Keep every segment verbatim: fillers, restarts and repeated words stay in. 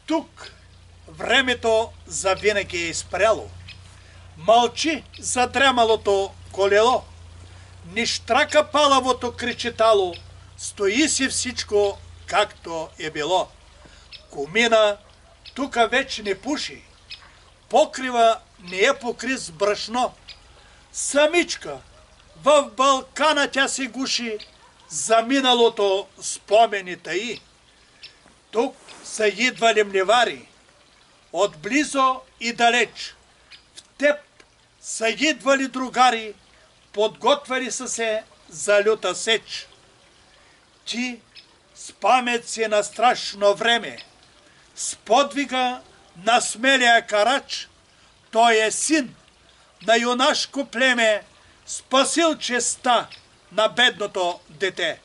Тук времето завинаги е изпряло. Мълчи задрямалото колело. Ни штрака палавото кричетало. Стои си всичко, както е било. Комина тука вече не пуши. Покрива не е покри с брашно. Самичка в Балкана тя се гуши. За миналото спомени таи. Тук са идвали мливари. Отблизо и далеч. В теб са идвали другари. Подготвили са се за люта сеч. Ти с памет си на страшно време. С подвига на смелия карач. Той е син на юнашко племе. Спасил честа на бедното дете.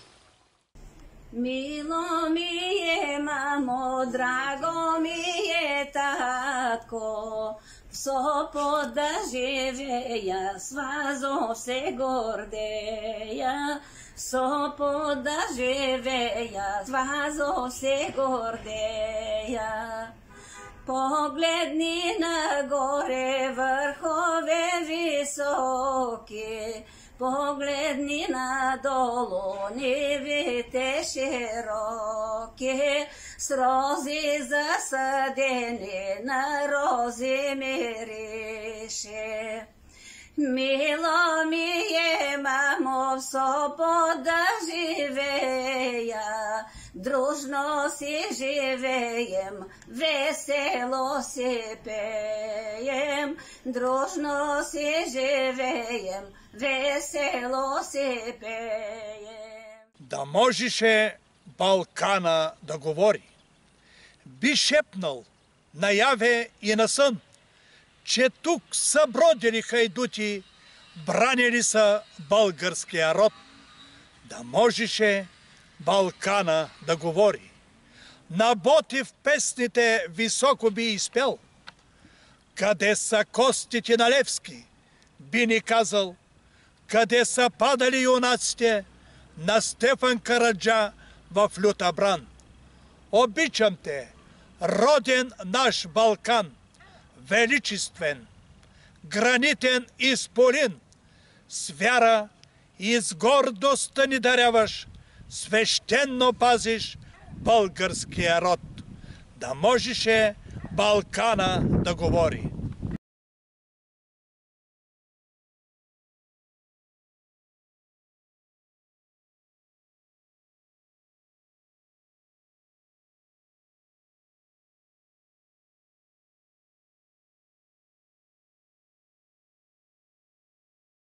Мило ми е, мамо, драго ми е, татко, в Сопот да живея, с вазо се гордея. В Сопот да живея, с вазо се гордея. Погледни нагоре, върхове високи, погледни надолу, нивите широки, с рози засадени, на рози мирише. Мило ми е, мамо, в Сопот да живея, дружно си живеем, весело си пеем, дружно си живеем, весело си пеем. Да можеше Балкана да говори, би шепнал наяве и на сън, че тук са бродили хайдути, бранили са българския род. Да можеше Балкана да говори, на Ботев песните високо би изпел. Къде са костите на Левски, би ни казал, къде са падали юнаците на Стефан Караджа в люта бран. Обичам те, роден наш Балкан, величествен, гранитен изполин, с вяра и с гордостта ни даряваш, свещенно пазиш българския род. Да можеше Балкана да говори.